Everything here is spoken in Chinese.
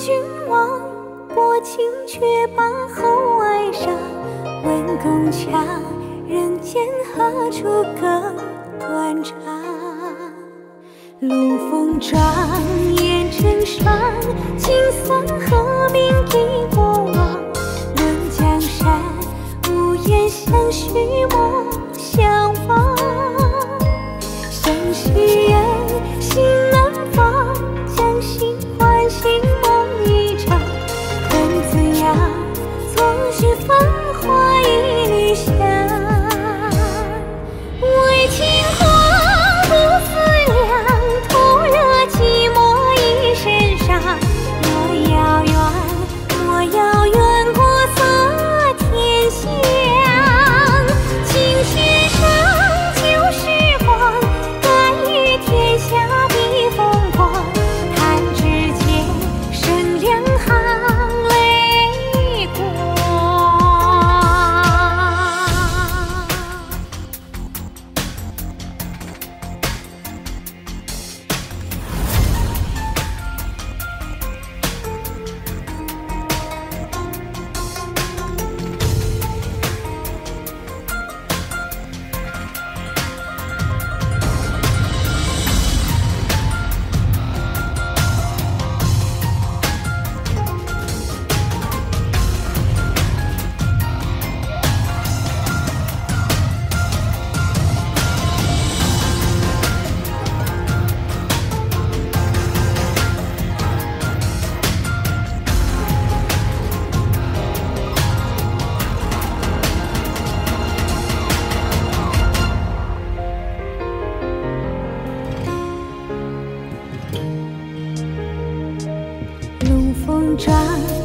君王，薄情却把后爱上。问宫墙，人间何处更断肠？龙凤转，雁成双，金嗓和鸣一过往。论江山，无言相许，莫相忘。相许人，心难放，将心唤醒梦一场。恨怎样，总是繁华一缕香。为情狂，不思量，徒惹寂寞一身伤。莫要怨国色天香。情绪上旧时光，敢与天下比风光。弹指间，生两行泪光。龙凤转，